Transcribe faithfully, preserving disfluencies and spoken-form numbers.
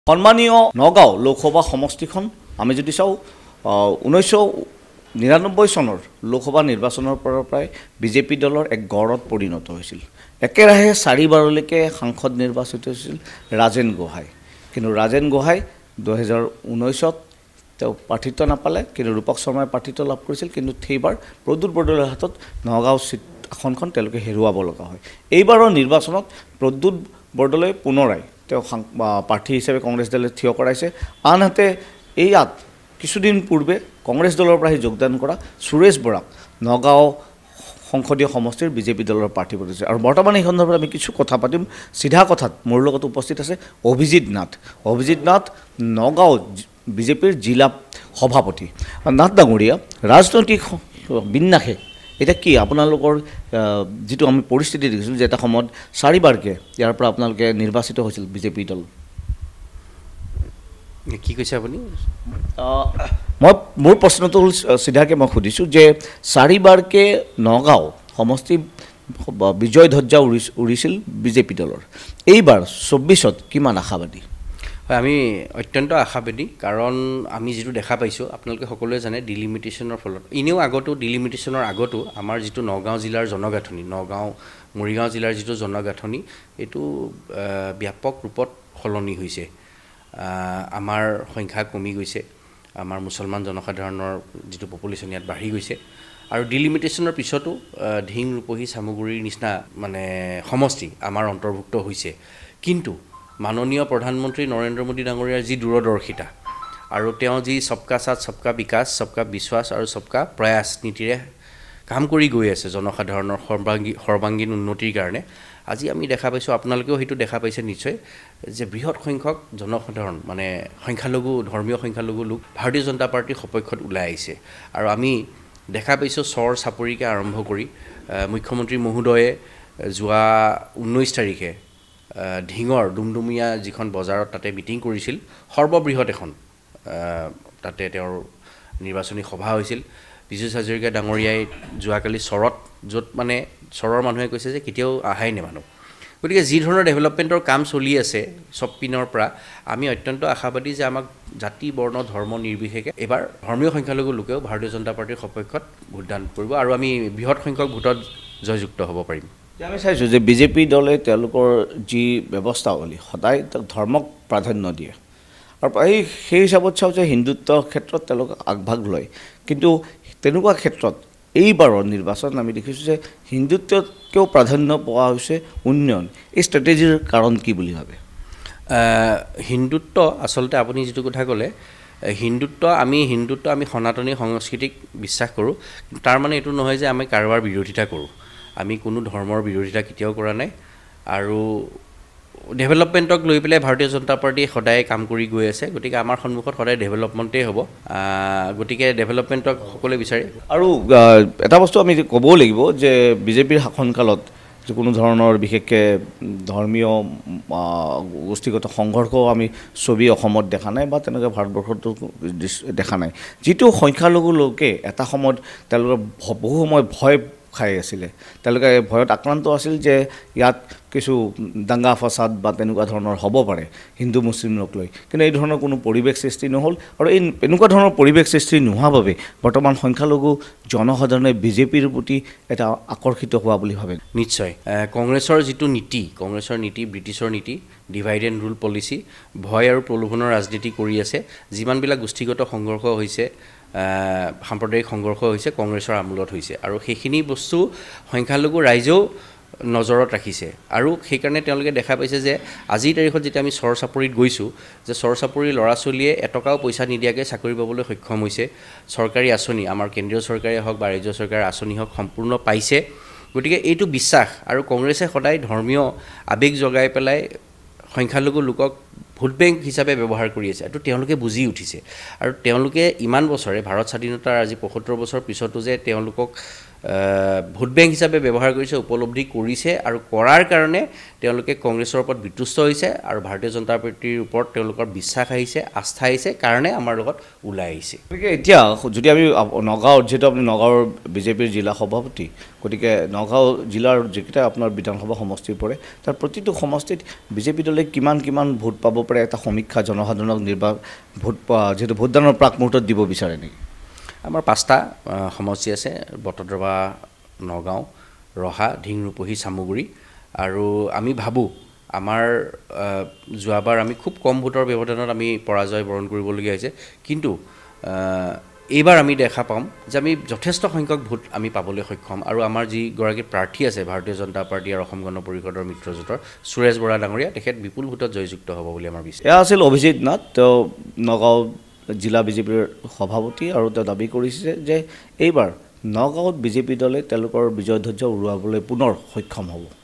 সন্মানীয় নগাঁও লোকসভা সমষ্টিখন আমি যদি চাওঁ ঊনৈছশ নিৰানব্বৈ চনৰ লোকসভা নিৰ্বাচনৰ পৰা প্ৰায় বিজেপি দলৰ এক গড়ত পৰিণত হৈছিল। একেৰাহে চাৰিবাৰলৈকে সাংসদ নিৰ্বাচিত হৈছিল ৰাজেন গোহাঁই, কিন্তু ৰাজেন গোহাঁই দুহেজাৰ ঊনৈছত তেওঁ প্ৰাৰ্থিত্ব নাপালে, কিন্তু ৰূপক শৰ্মাই প্ৰাৰ্থিত্ব লাভ কৰিছিল। কিন্তু সেইবাৰ প্ৰদ্যুৎ বৰদলৈৰ হাতত নগাঁও চিট আসনখন তেওঁলোকে হেৰুৱাব লগা হয়। এইবাৰৰ নিৰ্বাচনত প্ৰদ্যুৎ বৰদলৈ পুনৰাই তেওঁ প্ৰাৰ্থী হিচাপে কংগ্ৰেছ দলে থিয় কৰাইছে। আনহাতে ইয়াত কিছুদিন পূৰ্বে কংগ্ৰেছ দলৰ পৰা যোগদান কৰা সুৰেশ বৰাক নগাঁও সংসদীয় সমষ্টিৰ বিজেপি দলৰ প্ৰাৰ্থী কৰিছে। আৰু বৰ্তমান এই সন্দৰ্ভত আমি কিছু কথা পাতিম। চিধা কথাত মোৰ লগত উপস্থিত আছে অভিজিৎ নাথ। অভিজিৎ নাথ নগাঁও বিজেপিৰ জিলা সভাপতি। নাথ ডাঙৰীয়া, ৰাজনৈতিক বিন্যাসে এতিয়া কি আপোনালোকৰ যিটো আমি পৰিস্থিতি দেখিছোঁ যে এটা সময়ত চাৰিবাৰকৈ ইয়াৰ পৰা আপোনালোকে নিৰ্বাচিত হৈছিল বিজেপি দল, কি কৈছে আপুনি? মই মোৰ প্ৰশ্নটো হ'ল চিধাকৈ মই সুধিছোঁ যে চাৰিবাৰকৈ নগাঁও সমষ্টি বিজয় ধ্বজা উৰি উৰিছিল বিজেপি দলৰ, এইবাৰ চৌব্বিছত কিমান আশাবাদী? হয়, আমি অত্যন্ত আশাবাদী, কাৰণ আমি যিটো দেখা পাইছোঁ আপোনালোকে সকলোৱে জানে ডিলিমিটেশ্যনৰ ফলত, এনেও আগতো ডিলিমিটেশ্যনৰ আগতো আমাৰ যিটো নগাঁও জিলাৰ জনগাঁথনি, নগাঁও মৰিগাঁও জিলাৰ যিটো জনগাঁথনি, এইটো ব্যাপক ৰূপত সলনি হৈছে। আমাৰ সংখ্যা কমি গৈছে, আমাৰ মুছলমান জনসাধাৰণৰ যিটো পপুলেশ্যন ইয়াত বাঢ়ি গৈছে। আৰু ডিলিমিটেশ্যনৰ পিছতো ঢিং ৰূপহী চামগুৰিৰ নিচিনা মানে সমষ্টি আমাৰ অন্তৰ্ভুক্ত হৈছে। কিন্তু মাননীয় প্ৰধানমন্ত্ৰী নৰেন্দ্ৰ মোদী ডাঙৰীয়াৰ যি দূৰদৰ্শিতা আৰু তেওঁ যি সবকা সাথ সবকা বিকাশ সবকা বিশ্বাস আৰু সবকা প্ৰয়াস নীতিৰে কাম কৰি গৈ আছে জনসাধাৰণৰ সৰ্বাংগী সৰ্বাংগীন উন্নতিৰ কাৰণে, আজি আমি দেখা পাইছোঁ, আপোনালোকেও সেইটো দেখা পাইছে নিশ্চয়, যে বৃহৎ সংখ্যক জনসাধাৰণ মানে সংখ্যালঘু ধৰ্মীয় সংখ্যালঘু লোক ভাৰতীয় জনতা পাৰ্টীৰ সপক্ষত ওলাই আহিছে। আৰু আমি দেখা পাইছোঁ চৰ চাপৰিকে আৰম্ভ কৰি মুখ্যমন্ত্ৰী মহোদয়ে যোৱা ঊনৈছ তাৰিখে ঢিঙৰ ডুমডুমীয়া যিখন বজাৰত তাতে মিটিং কৰিছিল, সৰ্ববৃহৎ এখন তাতে তেওঁৰ নিৰ্বাচনী সভা হৈছিল। বিজয় হাজৰিকা ডাঙৰীয়াই যোৱাকালি চৰত, য'ত মানে চৰৰ মানুহে কৈছে যে কেতিয়াও আহাই নে মানুহ। গতিকে যি ধৰণৰ ডেভেলপমেণ্টৰ কাম চলি আছে চব পিনৰ পৰা, আমি অত্যন্ত আশাবাদী যে আমাক জাতি বৰ্ণ ধৰ্ম নিৰ্বিশেষে এইবাৰ ধৰ্মীয় সংখ্যালঘু লোকেও ভাৰতীয় জনতা পাৰ্টীৰ সপক্ষত ভোটদান কৰিব আৰু আমি বৃহৎ সংখ্যক ভোটত জয়যুক্ত হ'ব পাৰিম। আমি চাইছোঁ যে বিজেপি দলে তেওঁলোকৰ যি ব্যৱস্থাৱলী সদায় ধৰ্মক প্ৰাধান্য দিয়ে, আৰু এই সেই হিচাপত চাওঁ যে হিন্দুত্বৰ ক্ষেত্ৰত তেওঁলোকে আগভাগ লয়। কিন্তু তেনেকুৱা ক্ষেত্ৰত এইবাৰৰ নিৰ্বাচন আমি দেখিছোঁ যে হিন্দুত্বতকৈও প্ৰাধান্য পোৱা হৈছে উন্নয়ন। এই ষ্ট্ৰেটেজিৰ কাৰণ কি বুলি ভাবে? হিন্দুত্ব আচলতে আপুনি যিটো কথা ক'লে, হিন্দুত্ব আমি হিন্দুত্ব আমি সনাতনী সংস্কৃতিক বিশ্বাস কৰোঁ, তাৰ মানে এইটো নহয় যে আমি কাৰোবাৰ বিৰোধিতা কৰোঁ। আমি কোনো ধৰ্মৰ বিৰোধিতা কেতিয়াও কৰা নাই। আৰু ডেভেলপমেণ্টক লৈ পেলাই ভাৰতীয় জনতা পাৰ্টীয়ে সদায় কাম কৰি গৈ আছে। গতিকে আমাৰ সন্মুখত সদায় ডেভেলপমেণ্টেই হ'ব। গতিকে ডেভেলপমেণ্টক সকলোৱে বিচাৰে। আৰু এটা বস্তু আমি ক'বও লাগিব যে বিজেপিৰ শাসনকালত যিকোনো ধৰণৰ বিশেষকৈ ধৰ্মীয় গোষ্ঠীগত সংঘৰ্ষও আমি ছবি অসমত দেখা নাই বা তেনেকৈ ভাৰতবৰ্ষতো দেখা নাই। যিটো সংখ্যালঘু লোকে এটা সময়ত তেওঁলোকে বহু সময় ভয় খাই আছিলে, তেওঁলোকে ভয়ত আক্ৰান্ত আছিল যে ইয়াত কিছু দাঙ্গা ফাসাদ বা তেনেকুৱা ধৰণৰ হ'ব পাৰে হিন্দু মুছলিমক লৈ, কিন্তু এই ধৰণৰ কোনো পৰিৱেশ সৃষ্টি নহ'ল। আৰু এই এনেকুৱা ধৰণৰ পৰিৱেশ সৃষ্টি নোহোৱা বাবে বৰ্তমান সংখ্যালঘু জনসাধাৰণে বিজেপিৰ প্ৰতি এটা আকৰ্ষিত হোৱা বুলি ভাবে। নিশ্চয় কংগ্ৰেছৰ যিটো নীতি, কংগ্ৰেছৰ নীতি ব্ৰিটিছৰ নীতি, ডিভাইড এণ্ড ৰুল পলিচি, ভয় আৰু প্ৰলোভনৰ ৰাজনীতি কৰি আছে। যিমানবিলাক গোষ্ঠীগত সংঘৰ্ষ হৈছে, সাম্প্ৰদায়িক সংঘৰ্ষ হৈছে, কংগ্ৰেছৰ আমোলত হৈছে। আৰু সেইখিনি বস্তু সংখ্যালঘু ৰাইজেও নজৰত ৰাখিছে। আৰু সেইকাৰণে তেওঁলোকে দেখা পাইছে যে আজিৰ তাৰিখত যেতিয়া আমি চৰ চাপৰিত গৈছোঁ, যে চৰ চাপৰিৰ ল'ৰা ছোৱালীয়ে এটকাও পইচা নিদিয়াকৈ চাকৰি পাবলৈ সক্ষম হৈছে। চৰকাৰী আঁচনি, আমাৰ কেন্দ্ৰীয় চৰকাৰে হওক বা ৰাজ্য চৰকাৰৰ আঁচনি হওক, সম্পূৰ্ণ পাইছে। গতিকে এইটো বিশ্বাস, আৰু কংগ্ৰেছে সদায় ধৰ্মীয় আৱেগ জগাই পেলাই সংখ্যালঘু লোকক ভোট বেংক হিচাপে ব্যৱহাৰ কৰি আছে। এইটো তেওঁলোকে বুজি উঠিছে। আৰু তেওঁলোকে ইমান বছৰে ভাৰত স্বাধীনতাৰ আজি পঁয়সত্তৰ বছৰ পিছতো যে তেওঁলোকক ভোট বেংক হিচাপে ব্যৱহাৰ কৰিছে, উপলব্ধি কৰিছে। আৰু কৰাৰ কাৰণে তেওঁলোকে কংগ্ৰেছৰ ওপৰত বিতুষ্ট হৈছে আৰু ভাৰতীয় জনতা পাৰ্টীৰ ওপৰত তেওঁলোকৰ বিশ্বাস আহিছে, আস্থা আহিছে কাৰণে আমাৰ লগত ওলাই আহিছে। গতিকে এতিয়া যদি আমি নগাঁৱত, যিহেতু আপুনি নগাঁৱৰ বিজেপিৰ জিলা সভাপতি, গতিকে নগাঁও জিলাৰ যিকেইটা আপোনাৰ বিধানসভা সমষ্টি পৰে তাৰ প্ৰতিটো সমষ্টিত বিজেপি দলে কিমান কিমান ভোট পাব পৰা এটা সমীক্ষা জনসাধাৰণক নিৰ্বাচন ভোট যিহেতু ভোটদানৰ প্ৰাক মুহূৰ্তত দিব বিচাৰে নেকি? আমাৰ পাঁচটা সমষ্টি আছে, বটদ্ৰৱা, নগাঁও, ৰহা, ঢিংৰুপহী, চামগুৰি। আৰু আমি ভাবোঁ আমাৰ যোৱাবাৰ আমি খুব কম ভোটৰ ব্যৱধানত আমি পৰাজয় বৰণ কৰিবলগীয়া হৈছে, কিন্তু এইবাৰ আমি দেখা পাম যে আমি যথেষ্ট সংখ্যক ভোট আমি পাবলৈ সক্ষম। আৰু আমাৰ যিগৰাকী প্ৰাৰ্থী আছে ভাৰতীয় জনতা পাৰ্টী আৰু অসম গণ পৰিষদৰ মিত্ৰজোঁটৰ সুৰেশ বৰা ডাঙৰীয়া, তেখেত বিপুল ভোটত জয়যুক্ত হ'ব বুলি আমাৰ বিশ্বাস। এয়া আছিল অভিজিত নাথ, তেওঁ নগাঁও জিলা বিজেপিৰ সভাপতি, আৰু তেওঁ দাবী কৰিছে যে এইবাৰ নগাঁৱত বিজেপি দলে তেওঁলোকৰ বিজয় ধ্বজ্জা উৰুৱাবলৈ পুনৰ সক্ষম হ'ব।